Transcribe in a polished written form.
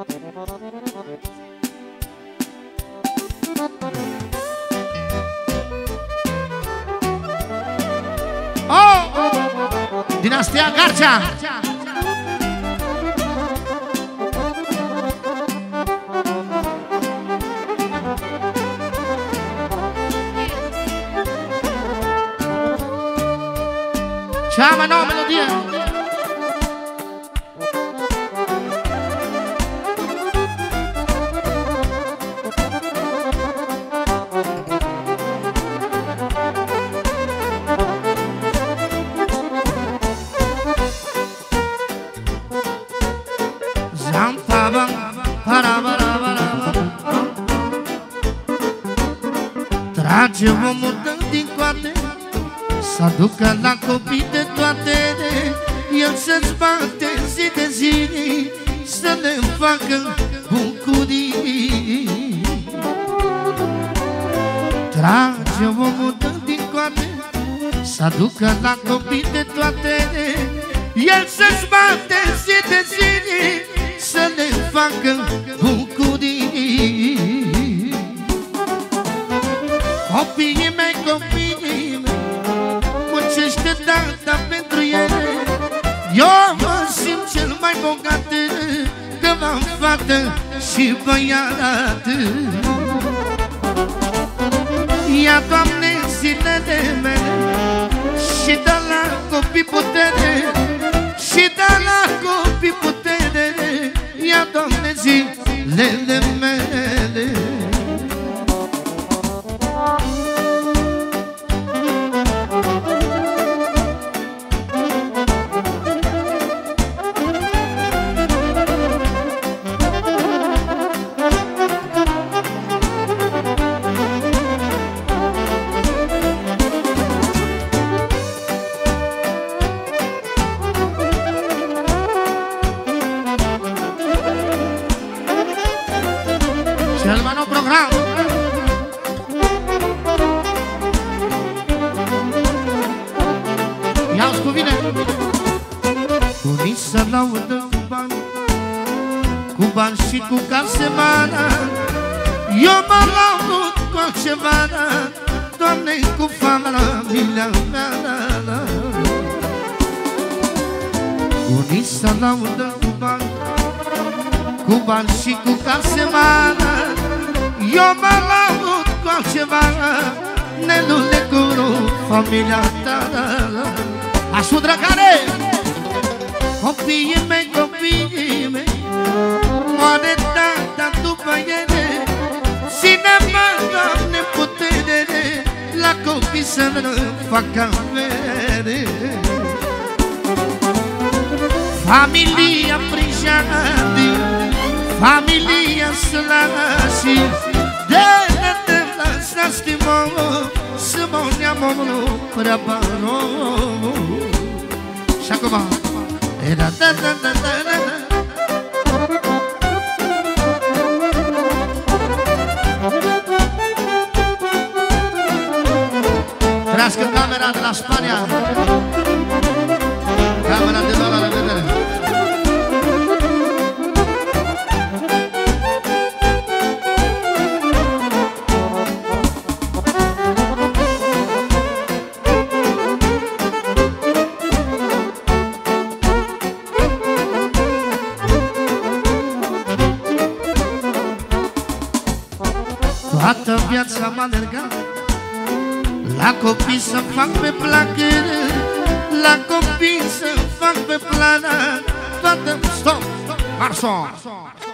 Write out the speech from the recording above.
Oh! Dinastia Garcea! Cea mai nouă melodie! Trage omul din coate, să aducă la copii de toate. El se-ți bate zi de zi, să le facă bucurii. Trage omul din coate, să aducă la copii de toate. El se-ți bate zi de zi, să le facă bucurii. Copiii mei, muncește tata pentru ele. Eu mă simt cel mai bogat, că v-am fată și băiat. Ia, Doamne, zilele mele și dă la copii putere, și dă la copii putere. Ia, Doamne, zilele mele. Cel mai nou program. Ia-ți cuvine. Unii să laudă cu bani și cu casemana. Eu mă laud cu altceva, Doamne, cu familia mea. Unii să laudă cu bani și cu casemana. Eu mă laud cu altceva, Nelule, cu familia ta. Asudră care? Copiii mei, moare tata după ele. Ține-mă, Doamne, putere, la copii să ne facă avere. Familia Prișani, familia Slăși, de la Stimou, să mă neamă prea baron. Și acum trească camera de la Spania, camera de la revedere. Toată viața m-a alergat la copii să fac pe placere, la copii să fac pe plana. Toată, stop, marșo!